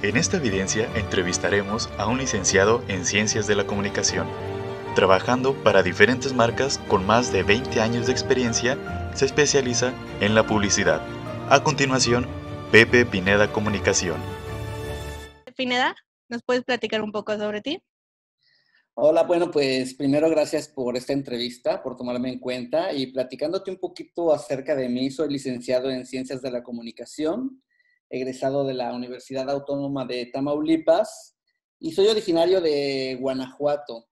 En esta evidencia entrevistaremos a un licenciado en Ciencias de la Comunicación. Trabajando para diferentes marcas con más de 20 años de experiencia, se especializa en la publicidad. A continuación, Pepe Pineda Comunicación. Pineda, ¿nos puedes platicar un poco sobre ti? Hola, bueno, pues primero gracias por esta entrevista, por tomarme en cuenta y platicándote un poquito acerca de mí. Soy licenciado en Ciencias de la Comunicación, egresado de la Universidad Autónoma de Tamaulipas y soy originario de Guanajuato.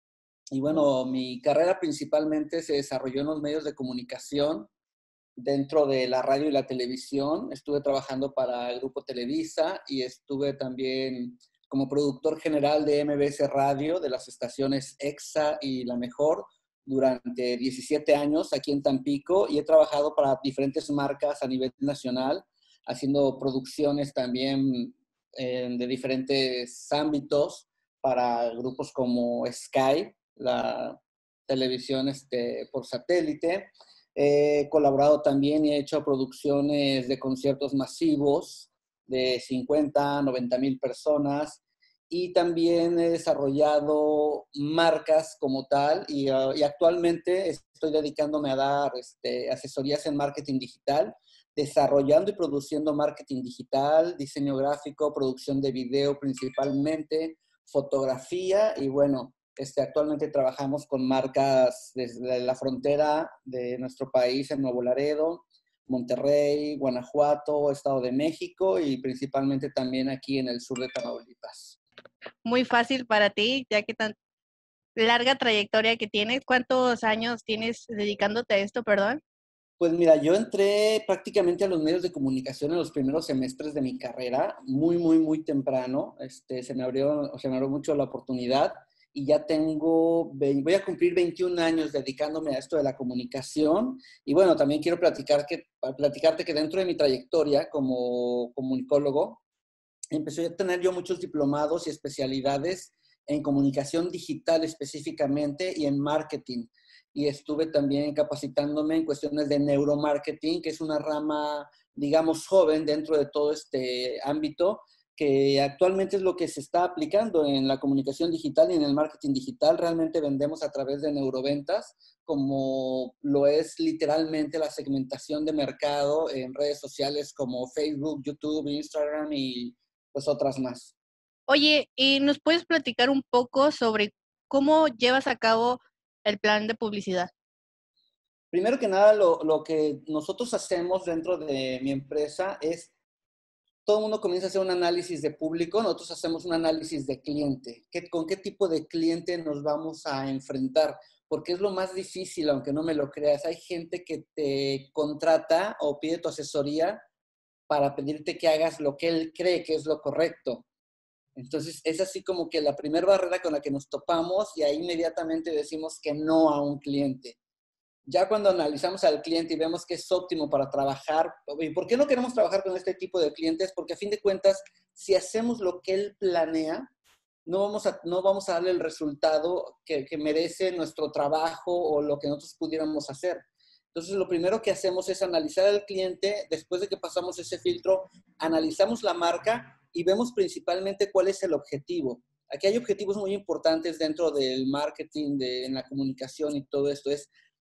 Y bueno, mi carrera principalmente se desarrolló en los medios de comunicación, dentro de la radio y la televisión. Estuve trabajando para el Grupo Televisa y estuve también como productor general de MBS Radio, de las estaciones EXA y La Mejor, durante 17 años aquí en Tampico, y he trabajado para diferentes marcas a nivel nacional, haciendo producciones también de diferentes ámbitos para grupos como Sky, la televisión por satélite. He colaborado también y he hecho producciones de conciertos masivos de 50, 90 mil personas, y también he desarrollado marcas como tal y actualmente estoy dedicándome a dar asesorías en marketing digital, desarrollando y produciendo marketing digital, diseño gráfico, producción de video principalmente, fotografía y bueno, actualmente trabajamos con marcas desde la frontera de nuestro país en Nuevo Laredo, Monterrey, Guanajuato, Estado de México y principalmente también aquí en el sur de Tamaulipas. Muy fácil para ti, ya que tan larga trayectoria que tienes. ¿Cuántos años tienes dedicándote a esto, perdón? Pues mira, yo entré prácticamente a los medios de comunicación en los primeros semestres de mi carrera, muy temprano. Se me abrió mucho la oportunidad y ya voy a cumplir 21 años dedicándome a esto de la comunicación. Y bueno, también quiero platicarte que dentro de mi trayectoria como comunicólogo, empecé a tener yo muchos diplomados y especialidades en comunicación digital específicamente y en marketing. Y estuve también capacitándome en cuestiones de neuromarketing, que es una rama, digamos, joven dentro de todo este ámbito, que actualmente es lo que se está aplicando en la comunicación digital y en el marketing digital. Realmente vendemos a través de neuroventas, como lo es literalmente la segmentación de mercado en redes sociales como Facebook, YouTube, Instagram y pues otras más. Oye, ¿y nos puedes platicar un poco sobre cómo llevas a cabo el plan de publicidad? Primero que nada, lo que nosotros hacemos dentro de mi empresa es, todo el mundo comienza a hacer un análisis de público, nosotros hacemos un análisis de cliente. ¿Con qué tipo de cliente nos vamos a enfrentar? Porque es lo más difícil, aunque no me lo creas. Hay gente que te contrata o pide tu asesoría para pedirte que hagas lo que él cree que es lo correcto. Entonces, es así como que la primera barrera con la que nos topamos y ahí inmediatamente decimos que no a un cliente. Ya cuando analizamos al cliente y vemos que es óptimo para trabajar, ¿y por qué no queremos trabajar con este tipo de clientes? Porque a fin de cuentas, si hacemos lo que él planea, no vamos a darle el resultado que merece nuestro trabajo o lo que nosotros pudiéramos hacer. Entonces, lo primero que hacemos es analizar al cliente. Después de que pasamos ese filtro, analizamos la marca y vemos principalmente cuál es el objetivo. Aquí hay objetivos muy importantes dentro del marketing, en la comunicación y todo esto.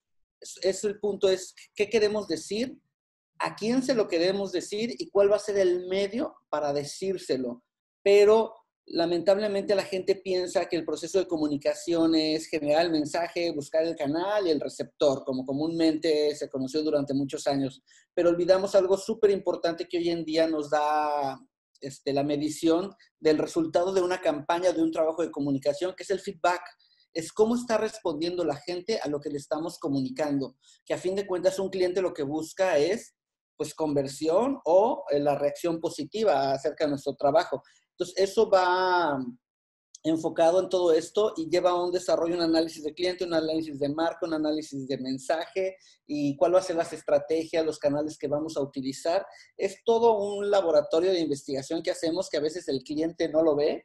El punto es qué queremos decir, a quién se lo queremos decir y cuál va a ser el medio para decírselo. Pero lamentablemente la gente piensa que el proceso de comunicación es generar el mensaje, buscar el canal y el receptor, como comúnmente se conoció durante muchos años. Pero olvidamos algo súper importante que hoy en día nos da la medición del resultado de una campaña, de un trabajo de comunicación, que es el feedback. Es cómo está respondiendo la gente a lo que le estamos comunicando. Que a fin de cuentas un cliente lo que busca es pues conversión o la reacción positiva acerca de nuestro trabajo. Entonces, eso va enfocado en todo esto y lleva a un desarrollo, un análisis de cliente, un análisis de marca, un análisis de mensaje y cuál va a ser las estrategias, los canales que vamos a utilizar. Es todo un laboratorio de investigación que hacemos que a veces el cliente no lo ve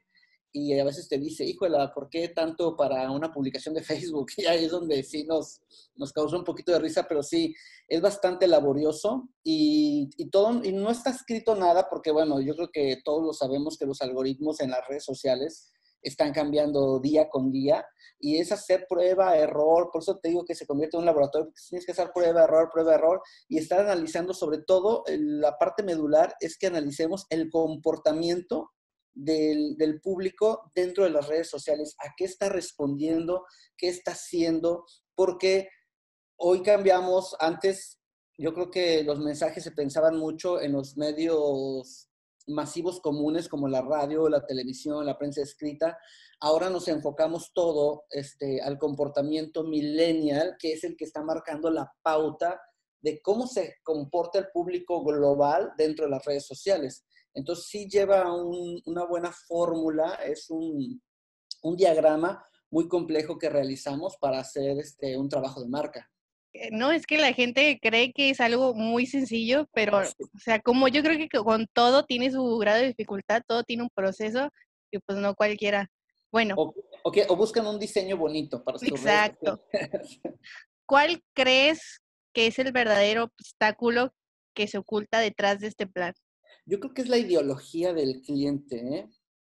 y a veces te dice, híjole, ¿por qué tanto para una publicación de Facebook? Y ahí es donde sí nos causa un poquito de risa, pero sí, es bastante laborioso y todo, y no está escrito nada porque, bueno, yo creo que todos lo sabemos que los algoritmos en las redes sociales están cambiando día con día y es hacer prueba, error, por eso te digo que se convierte en un laboratorio, porque tienes que hacer prueba, error y estar analizando sobre todo la parte medular es que analicemos el comportamiento del público dentro de las redes sociales, a qué está respondiendo, qué está haciendo, porque hoy cambiamos, antes yo creo que los mensajes se pensaban mucho en los medios masivos comunes como la radio, la televisión, la prensa escrita. Ahora nos enfocamos todo al comportamiento millennial, que es el que está marcando la pauta de cómo se comporta el público global dentro de las redes sociales. Entonces sí lleva una buena fórmula, es un diagrama muy complejo que realizamos para hacer un trabajo de marca. No, es que la gente cree que es algo muy sencillo, pero, o sea, como yo creo que con todo tiene su grado de dificultad, todo tiene un proceso y pues no cualquiera. Bueno, O buscan un diseño bonito para sus redes exacto. sociales. ¿Cuál crees que es el verdadero obstáculo que se oculta detrás de este plan? Yo creo que es la ideología del cliente, ¿eh?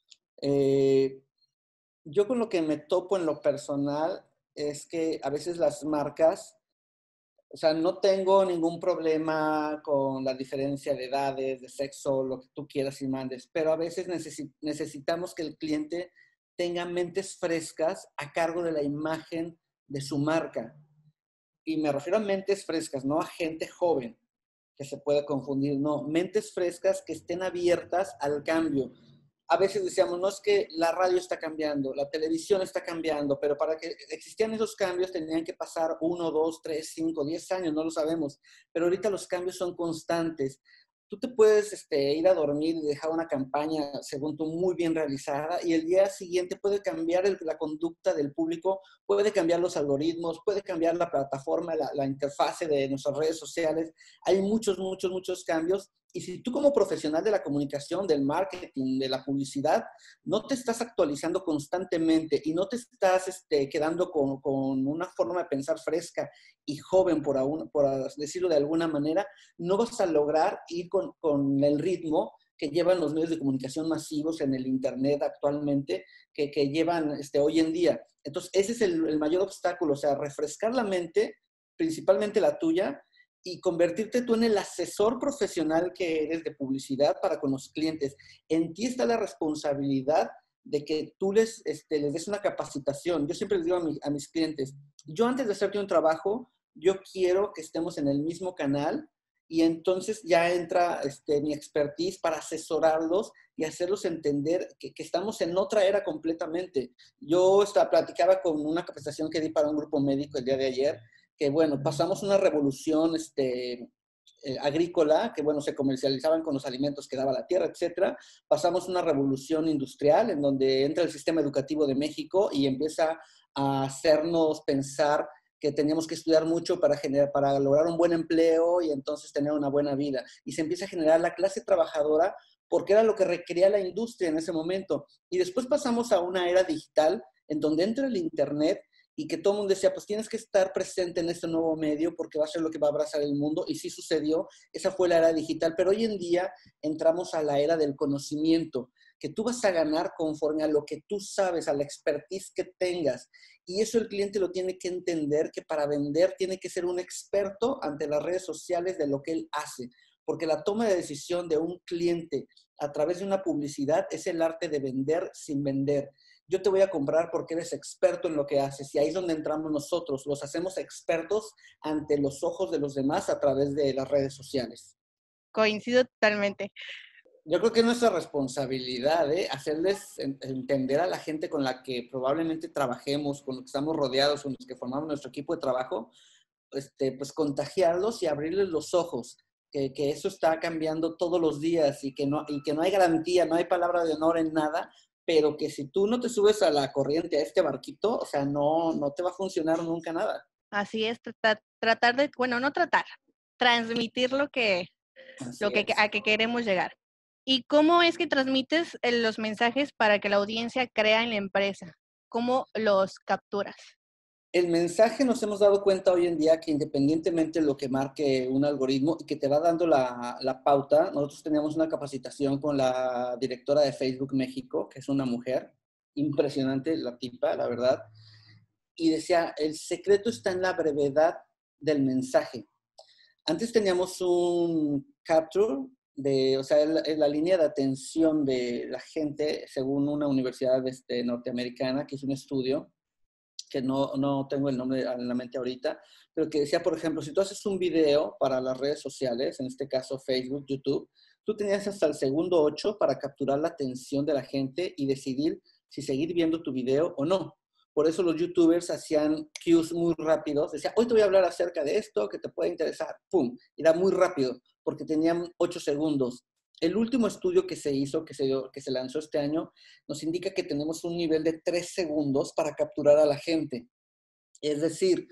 Yo con lo que me topo en lo personal es que a veces las marcas, o sea, no tengo ningún problema con la diferencia de edades, de sexo, lo que tú quieras y mandes, pero a veces necesitamos que el cliente tenga mentes frescas a cargo de la imagen de su marca. Y me refiero a mentes frescas, no a gente joven que se pueda confundir, no, mentes frescas que estén abiertas al cambio. A veces decíamos, no es que la radio está cambiando, la televisión está cambiando, pero para que existieran esos cambios tenían que pasar 1, 2, 3, 5, 10 años, no lo sabemos, pero ahorita los cambios son constantes. Tú te puedes ir a dormir y dejar una campaña, según tú, muy bien realizada y el día siguiente puede cambiar la conducta del público, puede cambiar los algoritmos, puede cambiar la plataforma, la interfase de nuestras redes sociales. Hay muchos cambios. Y si tú como profesional de la comunicación, del marketing, de la publicidad, no te estás actualizando constantemente y no te estás quedando con una forma de pensar fresca y joven, por decirlo de alguna manera, no vas a lograr ir con el ritmo que llevan los medios de comunicación masivos en el Internet actualmente, que llevan hoy en día. Entonces, ese es el mayor obstáculo, o sea, refrescar la mente, principalmente la tuya, y convertirte tú en el asesor profesional que eres de publicidad para con los clientes. En ti está la responsabilidad de que tú les des una capacitación. Yo siempre les digo a mis clientes, yo antes de hacerte un trabajo, yo quiero que estemos en el mismo canal y entonces ya entra mi expertise para asesorarlos y hacerlos entender que estamos en otra era completamente. Yo platicaba con una capacitación que di para un grupo médico el día de ayer, que bueno, pasamos una revolución agrícola, que bueno, se comercializaban con los alimentos que daba la tierra, etcétera. Pasamos una revolución industrial en donde entra el sistema educativo de México y empieza a hacernos pensar que teníamos que estudiar mucho para lograr un buen empleo y entonces tener una buena vida. Y se empieza a generar la clase trabajadora porque era lo que requería la industria en ese momento. Y después pasamos a una era digital en donde entra el Internet y que todo el mundo decía, pues tienes que estar presente en este nuevo medio porque va a ser lo que va a abrazar el mundo. Y sí sucedió, esa fue la era digital, pero hoy en día entramos a la era del conocimiento, que tú vas a ganar conforme a lo que tú sabes, a la expertise que tengas. Y eso el cliente lo tiene que entender, que para vender tiene que ser un experto ante las redes sociales de lo que él hace, porque la toma de decisión de un cliente a través de una publicidad es el arte de vender sin vender. Yo te voy a comprar porque eres experto en lo que haces y ahí es donde entramos nosotros, los hacemos expertos ante los ojos de los demás a través de las redes sociales. Coincido totalmente. Yo creo que es nuestra responsabilidad, hacerles entender a la gente con la que probablemente trabajemos, con los que estamos rodeados, con los que formamos nuestro equipo de trabajo, pues contagiarlos y abrirles los ojos, que eso está cambiando todos los días y que no hay garantía, no hay palabra de honor en nada, pero que si tú no te subes a la corriente, a este barquito, o sea, no te va a funcionar nunca nada. Así es, tratar de, bueno, no tratar, transmitir Así es. a que queremos llegar. ¿Y cómo es que transmites los mensajes para que la audiencia crea en la empresa? ¿Cómo los capturas? El mensaje nos hemos dado cuenta hoy en día que independientemente de lo que marque un algoritmo y que te va dando la pauta, nosotros teníamos una capacitación con la directora de Facebook México, que es una mujer, impresionante la tipa, la verdad, y decía, el secreto está en la brevedad del mensaje. Antes teníamos un capture o sea, la línea de atención de la gente, según una universidad norteamericana, que hizo un estudio, que no tengo el nombre en la mente ahorita, pero que decía, por ejemplo, si tú haces un video para las redes sociales, en este caso Facebook, YouTube, tú tenías hasta el segundo 8 para capturar la atención de la gente y decidir si seguir viendo tu video o no. Por eso los youtubers hacían cues muy rápidos. Decía, hoy te voy a hablar acerca de esto que te puede interesar. ¡Pum! Era muy rápido porque tenían 8 segundos. El último estudio que se hizo, que se lanzó este año, nos indica que tenemos un nivel de 3 segundos para capturar a la gente. Es decir,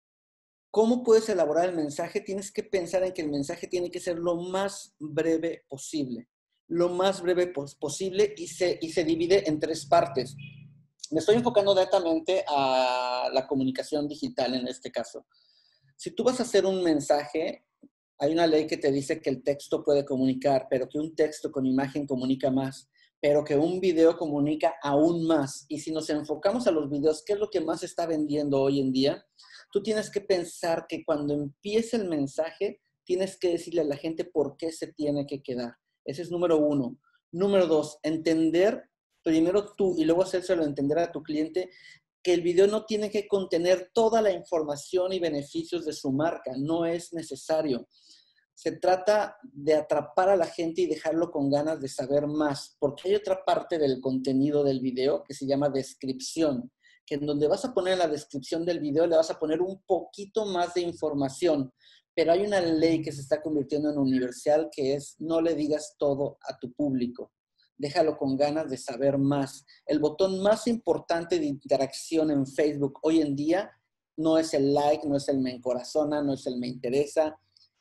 ¿cómo puedes elaborar el mensaje? Tienes que pensar en que el mensaje tiene que ser lo más breve posible. Lo más breve posible y se divide en 3 partes. Me estoy enfocando netamente a la comunicación digital en este caso. Si tú vas a hacer un mensaje, hay una ley que te dice que el texto puede comunicar, pero que un texto con imagen comunica más, pero que un video comunica aún más. Y si nos enfocamos a los videos, ¿qué es lo que más se está vendiendo hoy en día? Tú tienes que pensar que cuando empiece el mensaje, tienes que decirle a la gente por qué se tiene que quedar. Ese es número 1. Número 2, entender primero tú y luego hacérselo entender a tu cliente que el video no tiene que contener toda la información y beneficios de su marca. No es necesario. Se trata de atrapar a la gente y dejarlo con ganas de saber más, porque hay otra parte del contenido del video que se llama descripción, que en donde vas a poner en la descripción del video le vas a poner un poquito más de información, pero hay una ley que se está convirtiendo en universal que es no le digas todo a tu público. Déjalo con ganas de saber más. El botón más importante de interacción en Facebook hoy en día no es el like, no es el me encorazona, no es el me interesa,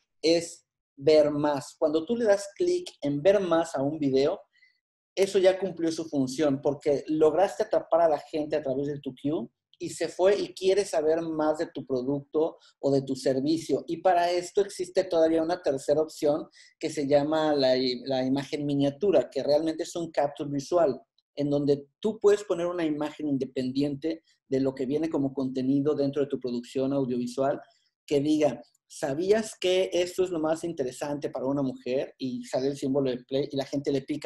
es ver más. Cuando tú le das clic en ver más a un video, eso ya cumplió su función porque lograste atrapar a la gente a través de tu queue y se fue y quiere saber más de tu producto o de tu servicio. Y para esto existe todavía una tercera opción que se llama la imagen miniatura, que realmente es un capture visual, en donde tú puedes poner una imagen independiente de lo que viene como contenido dentro de tu producción audiovisual, que diga, ¿sabías que esto es lo más interesante para una mujer? Y sale el símbolo de play y la gente le pica.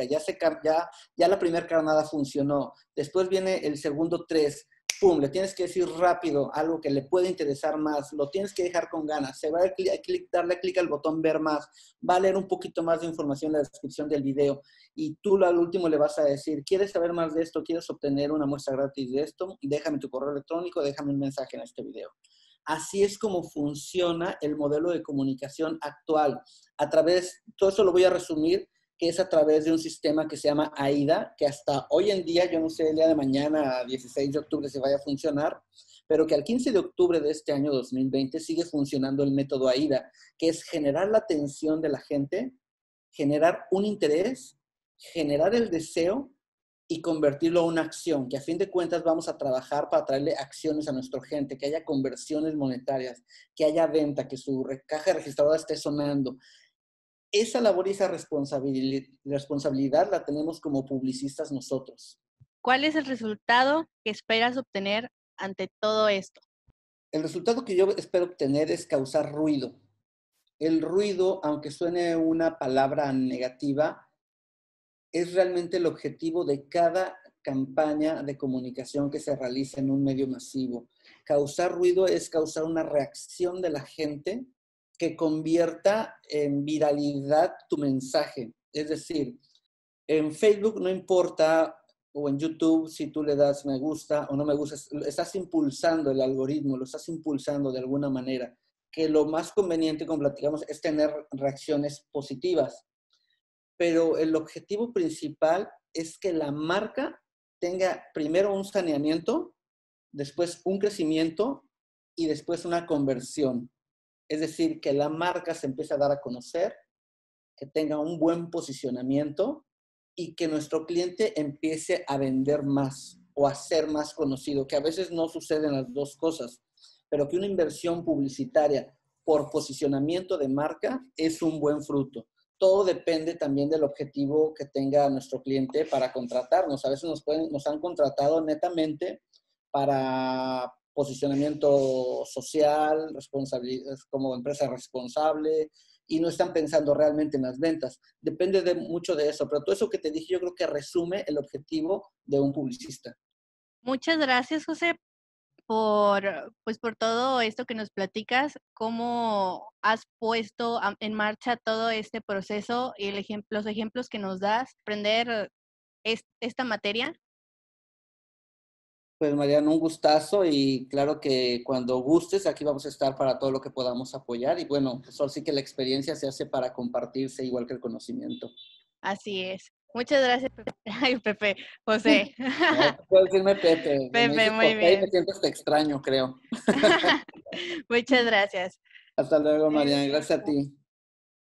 Ya la primera carnada funcionó. Después viene el segundo 3. ¡Pum! Le tienes que decir rápido algo que le puede interesar más. Lo tienes que dejar con ganas. Se va a darle clic al botón ver más. Va a leer un poquito más de información en la descripción del video. Y tú al último le vas a decir, ¿quieres saber más de esto? ¿Quieres obtener una muestra gratis de esto? Déjame tu correo electrónico, déjame un mensaje en este video. Así es como funciona el modelo de comunicación actual. Todo eso lo voy a resumir, que es a través de un sistema que se llama AIDA, que hasta hoy en día, yo no sé el día de mañana, 16 de octubre, si vaya a funcionar, pero que al 15 de octubre de este año 2020 sigue funcionando el método AIDA, que es generar la atención de la gente, generar un interés, generar el deseo y convertirlo a una acción, que a fin de cuentas vamos a trabajar para traerle acciones a nuestra gente, que haya conversiones monetarias, que haya venta, que su caja registradora esté sonando. Esa labor y esa responsabilidad la tenemos como publicistas nosotros. ¿Cuál es el resultado que esperas obtener ante todo esto? El resultado que yo espero obtener es causar ruido. El ruido, aunque suene una palabra negativa, es realmente el objetivo de cada campaña de comunicación que se realiza en un medio masivo. Causar ruido es causar una reacción de la gente que convierta en viralidad tu mensaje. Es decir, en Facebook no importa, o en YouTube, si tú le das me gusta o no me gusta, estás impulsando el algoritmo, lo estás impulsando de alguna manera. Que lo más conveniente, como platicamos, es tener reacciones positivas. Pero el objetivo principal es que la marca tenga primero un saneamiento, después un crecimiento y después una conversión. Es decir, que la marca se empiece a dar a conocer que tenga un buen posicionamiento y que nuestro cliente empiece a vender más o a ser más conocido, que a veces no suceden las dos cosas, pero que una inversión publicitaria por posicionamiento de marca es un buen fruto. Todo depende también del objetivo que tenga nuestro cliente para contratarnos. A veces nos han contratado netamente para posicionamiento social, responsabilidad, como empresa responsable, y no están pensando realmente en las ventas. Depende mucho de eso, pero todo eso que te dije yo creo que resume el objetivo de un publicista. Muchas gracias, José, por todo esto que nos platicas, cómo has puesto en marcha todo este proceso y los ejemplos que nos das, aprender esta materia. Pues Mariana, un gustazo y claro que cuando gustes aquí vamos a estar para todo lo que podamos apoyar y bueno, pues ahora sí que la experiencia se hace para compartirse igual que el conocimiento. Así es. Muchas gracias, Pepe. Ay, Pepe, José. No, puedes decirme Pepe, me Pepe, dices muy José y me bien. siento hasta extraño, creo. Muchas gracias. Hasta luego, Mariana, gracias a ti.